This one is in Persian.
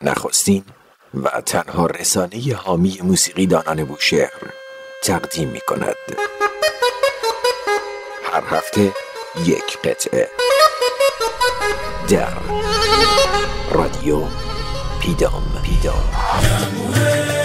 نخستین و تنها رسانه حامی موسیقی دانان بوشهر تقدیم می کند. هر هفته یک قطعه در رادیو پیدام.